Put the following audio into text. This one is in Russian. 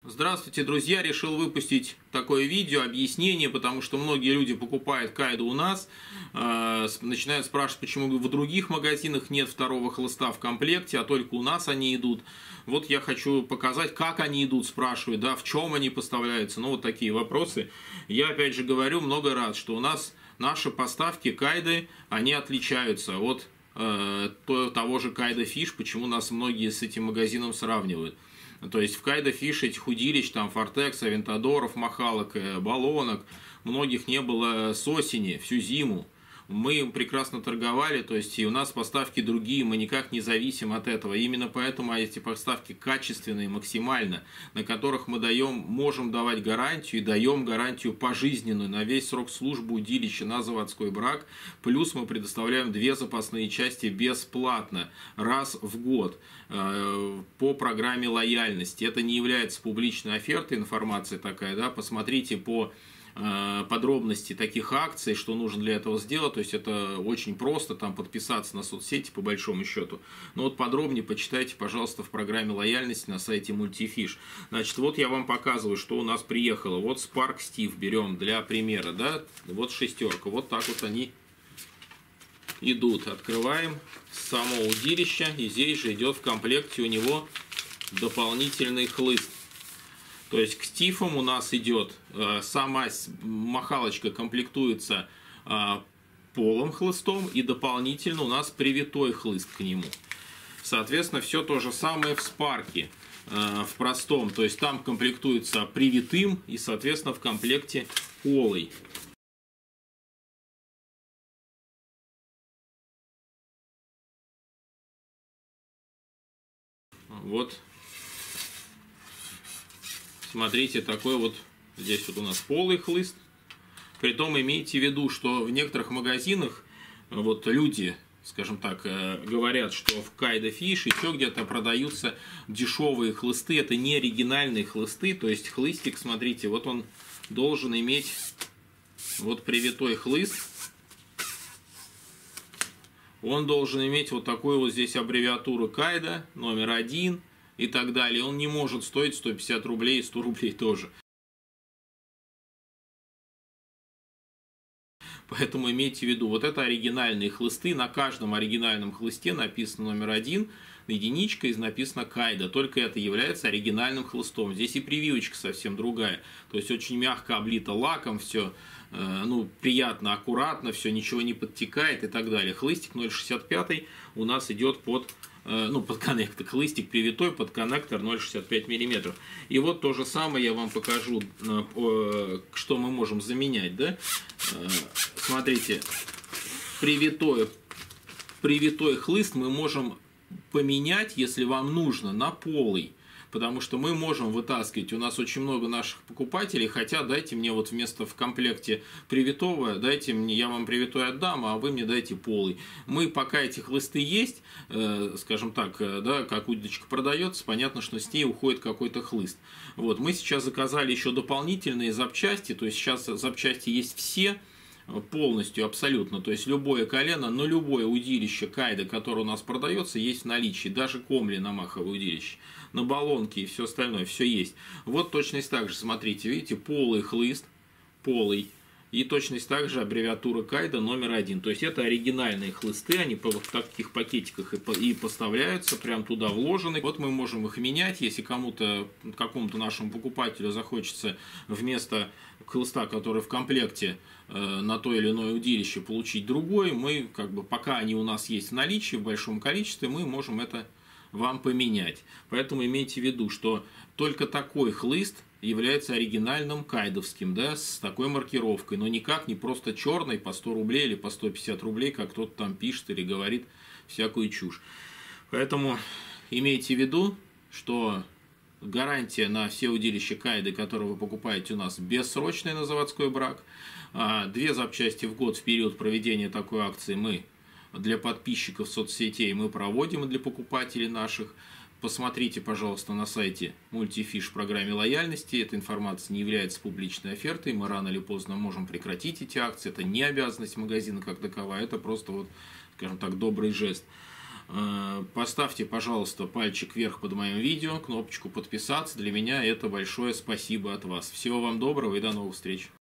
Здравствуйте, друзья! Решил выпустить такое видео, объяснение, потому что многие люди покупают кайду у нас, начинают спрашивать, почему в других магазинах нет второго хлыста в комплекте, а только у нас они идут. Вот я хочу показать, как они идут, спрашивают, да, в чем они поставляются, ну вот такие вопросы. Я опять же говорю много раз, что у нас наши поставки кайды, они отличаются от того же Кайда Фиш, почему нас многие с этим магазином сравнивают. То есть в Кайда Фиш этих удилищ, там Фортекса, Авентадоров, махалок, баллонок, многих не было с осени, всю зиму. Мы им прекрасно торговали, то есть и у нас поставки другие, мы никак не зависим от этого. И именно поэтому эти поставки качественные максимально, на которых мы можем давать гарантию и даем гарантию пожизненную на весь срок службы удилища на заводской брак. Плюс мы предоставляем 2 запасные части бесплатно раз в год по программе лояльности. Это не является публичной офертой, информация такая, да, посмотрите по подробности таких акций, что нужно для этого сделать. То есть это очень просто, там подписаться на соцсети по большому счету. Но вот подробнее почитайте, пожалуйста, в программе лояльности на сайте Multifish. Значит, вот я вам показываю, что у нас приехало. Вот Spark Steve берем для примера, да, вот шестерка. Вот так вот они идут. Открываем само удилище, и здесь же идет в комплекте у него дополнительный хлыст. То есть к стифам у нас идет сама махалочка комплектуется полым хлыстом, и дополнительно у нас привитой хлыст к нему. Соответственно, все то же самое в спарке, в простом. То есть там комплектуется привитым и, соответственно, в комплекте полый. Вот. Смотрите, такой вот, здесь вот у нас полый хлыст. Притом имейте в виду, что в некоторых магазинах вот люди, скажем так, говорят, что в Кайда Фиш еще где-то продаются дешевые хлысты. Это не оригинальные хлысты, то есть хлыстик, смотрите, вот он должен иметь вот привитой хлыст. Он должен иметь вот такую вот здесь аббревиатуру Кайда, номер 1. И так далее. Он не может стоить 150 рублей и 100 рублей тоже. Поэтому имейте в виду, вот это оригинальные хлысты. На каждом оригинальном хлысте написано номер 1, единичка, и написано Кайда. Только это является оригинальным хлыстом. Здесь и прививочка совсем другая. То есть очень мягко облито лаком все. Ну, приятно, аккуратно, все, ничего не подтекает и так далее. Хлыстик 0,65 у нас идет под коннектор, хлыстик привитой под коннектор 0,65 мм. И вот то же самое я вам покажу, что мы можем заменять, да? Смотрите, привитой хлыст мы можем поменять, если вам нужно, на полый. Потому что мы можем вытаскивать, у нас очень много наших покупателей хотят, дайте мне вот вместо в комплекте привитого, дайте мне, я вам привитой отдам, а вы мне дайте полый. Мы пока эти хлысты есть, скажем так, да, как удочка продается, понятно, что с ней уходит какой-то хлыст. Вот, мы сейчас заказали еще дополнительные запчасти, то есть сейчас запчасти есть все, полностью, абсолютно, то есть любое колено, но любое удилище Кайда, которое у нас продается, есть в наличии, даже комли на маховое удилище, на баллонке и все остальное, все есть. Вот точность так же, смотрите, видите, полый хлыст, полый, и точность так же аббревиатура Кайда номер 1, то есть это оригинальные хлысты, они в таких пакетиках и поставляются, прям туда вложены. Вот мы можем их менять, если кому-то, какому-то нашему покупателю захочется вместо хлыста, который в комплекте на то или иное удилище, получить другой, мы пока они у нас есть в наличии в большом количестве, мы можем это вам поменять. Поэтому имейте в виду, что только такой хлыст является оригинальным кайдовским, да, с такой маркировкой, но никак не просто черный по 100 рублей или по 150 рублей, как кто-то там пишет или говорит всякую чушь. Поэтому имейте в виду, что гарантия на все удилища Кайды, которые вы покупаете у нас, бессрочная на заводской брак. 2 запчасти в год в период проведения такой акции мы для подписчиков соцсетей мы проводим и для покупателей наших. Посмотрите, пожалуйста, на сайте Multifish в программе лояльности. Эта информация не является публичной офертой. Мы рано или поздно можем прекратить эти акции. Это не обязанность магазина как таковая. Это просто, вот, скажем так, добрый жест. Поставьте, пожалуйста, пальчик вверх под моим видео, кнопочку подписаться. Для меня это большое спасибо от вас. Всего вам доброго и до новых встреч.